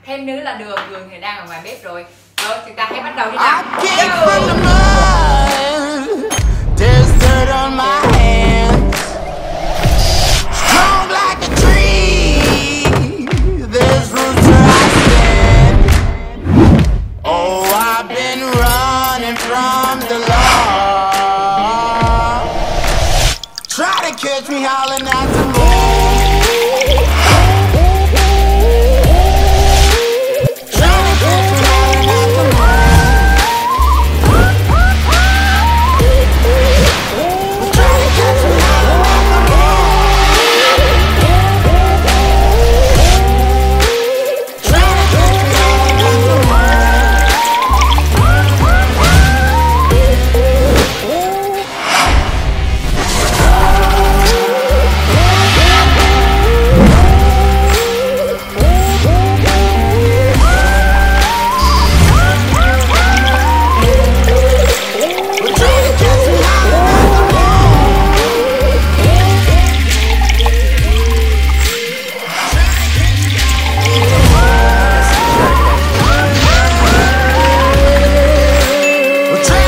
Thêm nữa là đường, đường thì đang ở ngoài bếp rồi. Rồi chúng ta hãy bắt đầu đi nào. Catch me howling at the moon.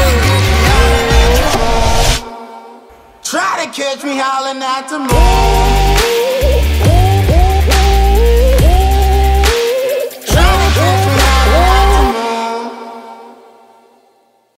Catch me howling at the moon.